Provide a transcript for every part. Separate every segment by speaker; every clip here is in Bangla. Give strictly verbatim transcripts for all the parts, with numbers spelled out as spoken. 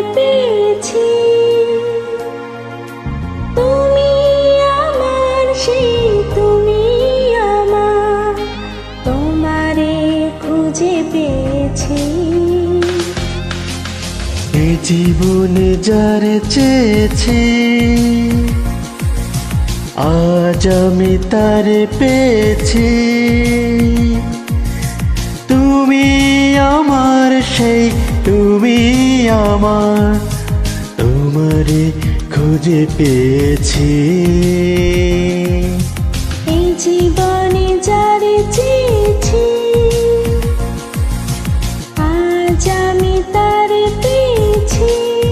Speaker 1: পেয়েছি। তুমি আমার সেই তুমি আমার, তোমারে খুঁজে পেয়েছি।
Speaker 2: এই জীবনে যারে চেয়েছি, আজ আমি তারে পেয়েছি। তুমি আমার সেই তুমি আমার, তোমারে খুঁজে পেয়েছি।
Speaker 1: এই জীবনে যারে চেয়েছি, আজ আমি তারে পেয়েছি।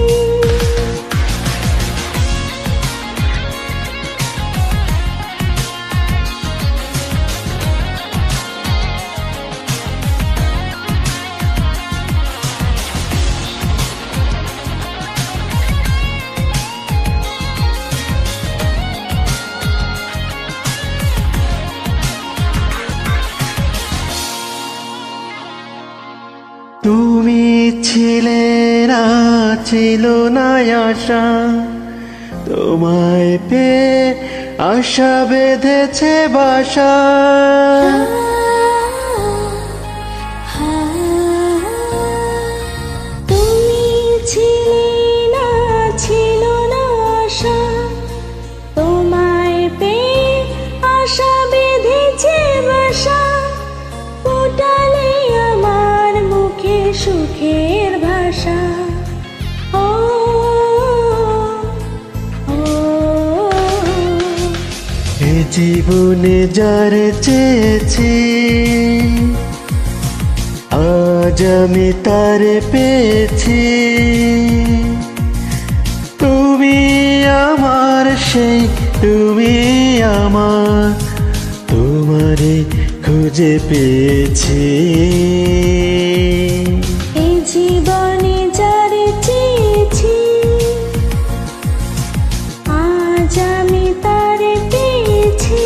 Speaker 2: তুমি ছিলে না, ছিল না আশা, তোমায় পেয়ে আশা বেঁধেছে বাসা।
Speaker 1: তুমি ছিলে না, ছিল না আশা, তোমায় পেয়ে আশা বেঁধেছে বাসা। ফোটালে আমার মুখে সুখের ভাষা। ও
Speaker 2: এ জীবনে যারে চেয়েছি, আজ আমি তারে পেয়েছি। তুমি আমার সেই তুমি আমার, তোমারে খুঁজে পেয়েছি।
Speaker 1: এই জীবনে যারে চেয়েছি, আজ আমি তারে পেয়েছি।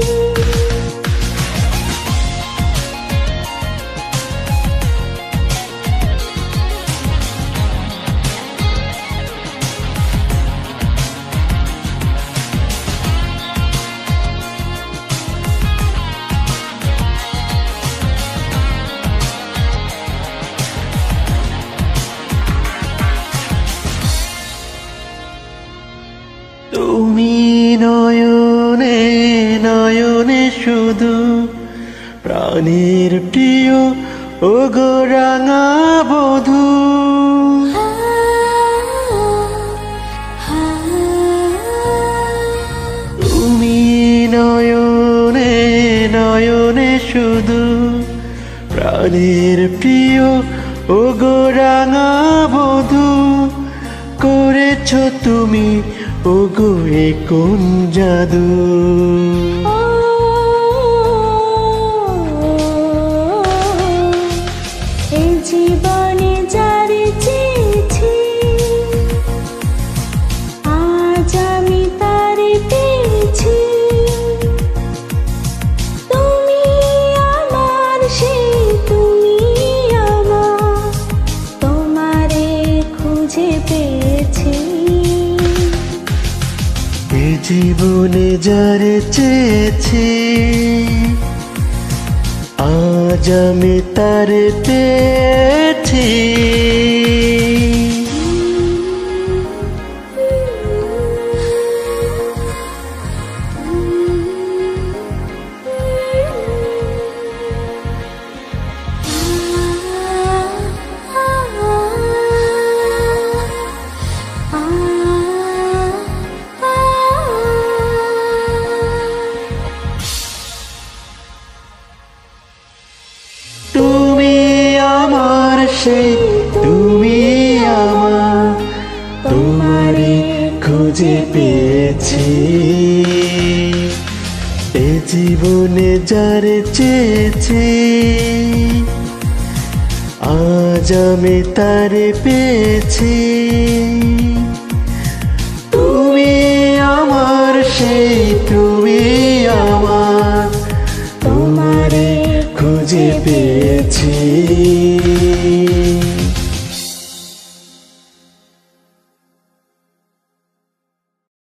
Speaker 2: তুমি নয়নে নয়নে শুধু, প্রাণের প্রিয় ও গো রাঙা বধূ। তুমি নয়নে নয়নে শুধু, প্রাণের প্রিয় ও গো রাঙা বধূ। করেছ তুমি ও গো এ কোন জাদু।
Speaker 1: এই জীবনে যারে চেয়েছি, আজ আমি তারে পেয়েছি। তুমি আমার সেই তুমি আমার, তোমারে খুঁজে পেয়েছি।
Speaker 2: এ জীবনে যারে চেয়েছি, আজ আমি তারে পেয়েছি। তুমি আমার সেই তুমি আমার, তোমারে খুঁজে পেয়েছি। এ জীবনে যারে চেয়েছি, আজ আমি তারে পেয়েছি। তুমি আমার সেই তুমি আমার, তোমারে খুঁজে পেয়েছি।